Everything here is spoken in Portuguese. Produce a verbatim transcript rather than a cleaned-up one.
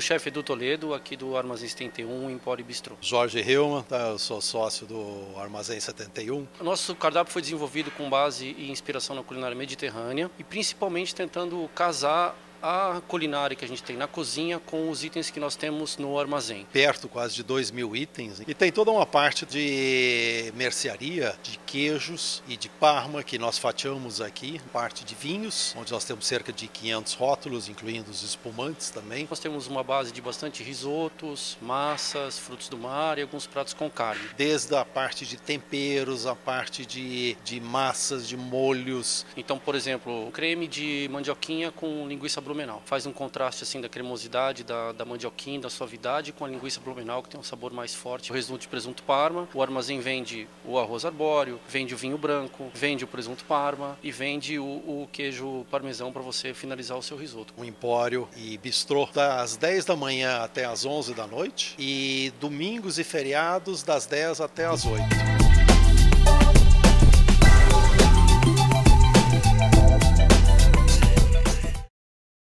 chefe Edu Toledo, aqui do Armazém setenta e um, Empório e Bistrô. Jorge Hillman, tá? Eu sou sócio do Armazém setenta e um. O nosso cardápio foi desenvolvido com base e inspiração na culinária mediterrânea e principalmente tentando casar a culinária que a gente tem na cozinha com os itens que nós temos no armazém. Perto quase de dois mil itens. E tem toda uma parte de mercearia, de queijos e de Parma que nós fatiamos aqui. Parte de vinhos, onde nós temos cerca de quinhentos rótulos, incluindo os espumantes também. Nós temos uma base de bastante risotos, massas, frutos do mar e alguns pratos com carne. Desde a parte de temperos, a parte de, de massas, de molhos. Então, por exemplo, creme de mandioquinha com linguiça blumenau. Faz um contraste assim da cremosidade da, da mandioquinha, da suavidade com a linguiça blumenau, que tem um sabor mais forte. O presunto de presunto Parma. O armazém vende o arroz arbóreo, vende o vinho branco, vende o presunto Parma e vende o, o queijo parmesão para você finalizar o seu risoto. O Empório e Bistrô das dez da manhã até as onze da noite e domingos e feriados das dez até as oito.